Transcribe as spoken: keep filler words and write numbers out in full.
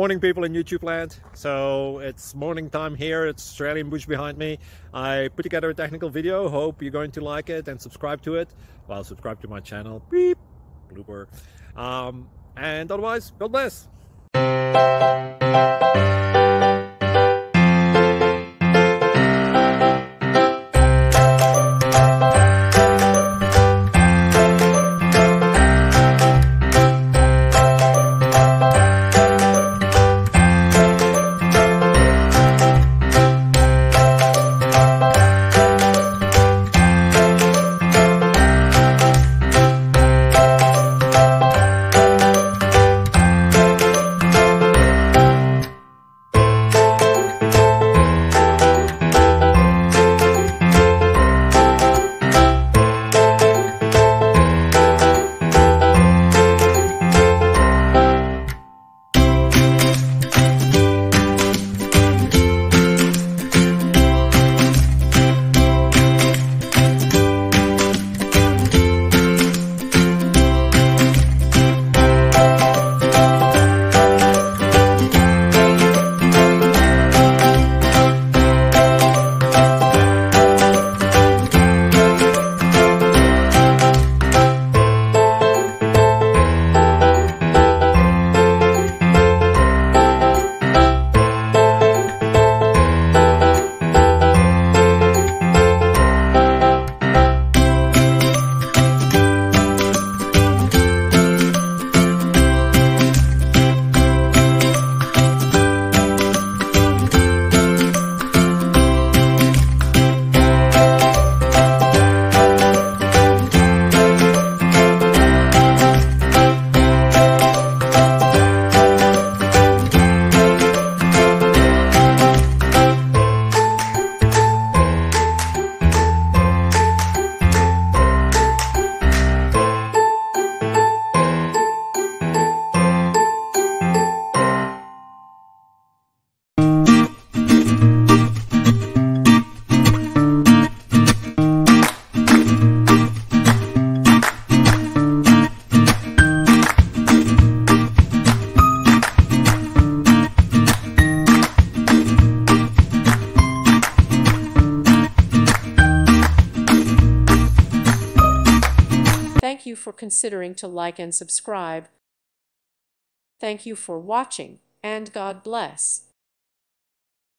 Morning, people in YouTube land. So it's morning time here. It's Australian bush behind me. I put together a technical video. Hope you're going to like it and subscribe to it. Well, subscribe to my channel. Beep. Blooper. Um, and otherwise, God bless. Thank you for considering to like and subscribe. Thank you for watching, and God bless.